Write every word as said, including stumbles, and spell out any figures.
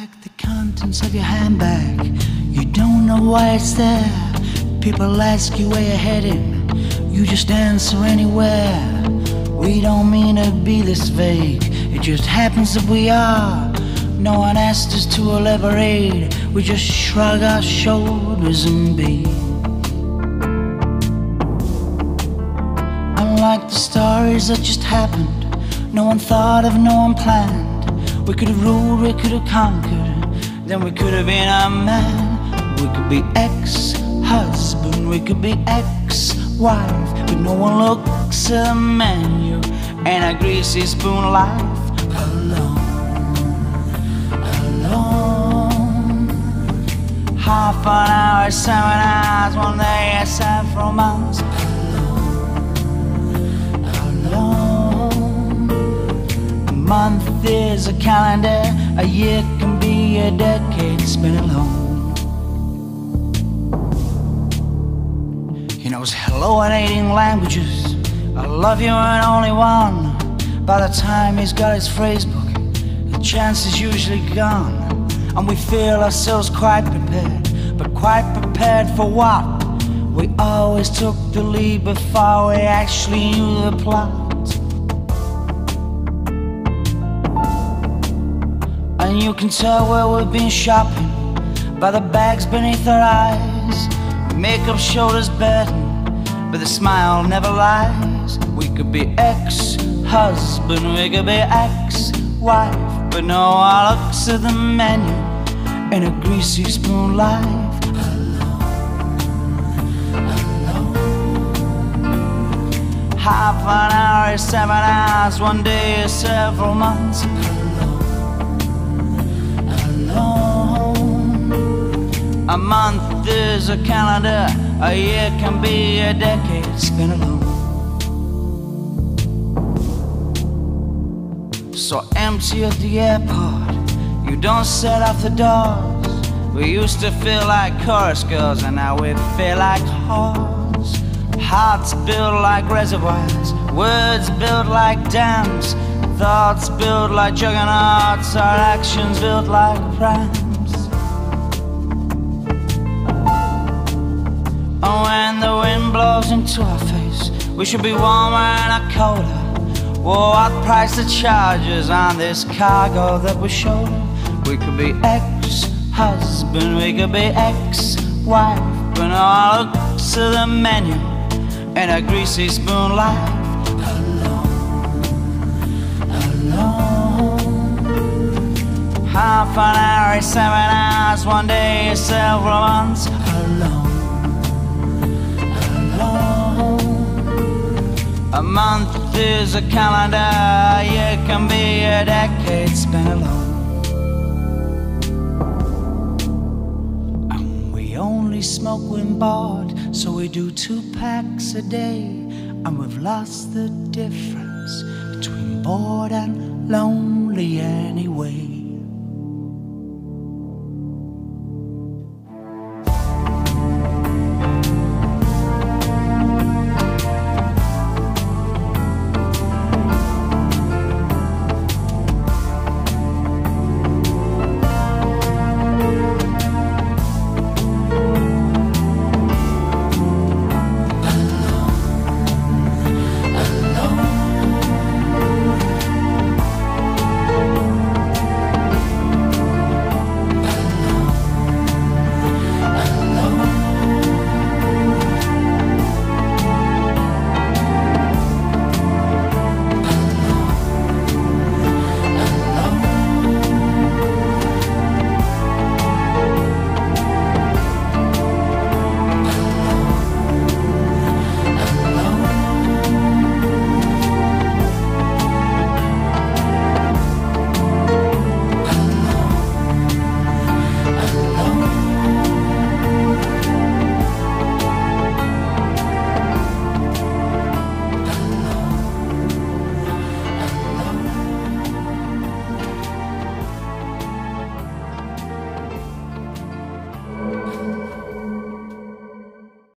like the contents of your handbag. You don't know why it's there. People ask you where you're heading. You just answer anywhere. We don't mean to be this vague. It just happens that we are. No one asked us to elaborate. We just shrug our shoulders and be. Unlike the stories that just happened, no one thought of, no one planned. We could have ruled, we could have conquered, then we could have been a man. We could be ex-husband, we could be ex-wife, but no one looks at the menu and a greasy spoon life. Alone, alone. Half an hour, seven hours, one day, several months. A month is a calendar, a year can be a decade spent alone. He knows hello and eighteen languages. I love you and only one. By the time he's got his phrase book, the chance is usually gone. And we feel ourselves quite prepared, but quite prepared for what? We always took the lead before we actually knew the plot. And you can tell where we've been shopping by the bags beneath our eyes. Makeup showed us better, but the smile never lies. We could be ex-husband, we could be ex-wife, but no one looks at the menu in a greasy spoon life. Half an hour is seven hours, one day is several months. A month is a calendar, a year can be a decade spent alone. So empty at the airport, you don't set off the doors. We used to feel like chorus girls, and now we feel like whores. Hearts built like reservoirs, words built like dams, thoughts built like juggernauts, our actions built like prams. And when the wind blows into our face, we should be warmer and not colder. Well, what price the charges on this cargo that we showed? We could be ex-husband, we could be ex-wife, but no one looks at the menu in a greasy spoon life. Alone, alone. Half an hour is seven hours, one day is several months. Alone. A month is a calendar, a year can be a decade spent alone. And we only smoke when bored, so we do two packs a day. And we've lost the difference between bored and lonely anyway.